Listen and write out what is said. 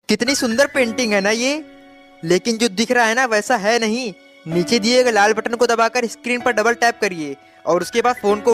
कितनी सुंदर पेंटिंग है ना ये। लेकिन जो दिख रहा है ना वैसा है नहीं। नीचे दिए गए लाल बटन को दबाकर स्क्रीन पर डबल टैप करिए और उसके बाद फोन को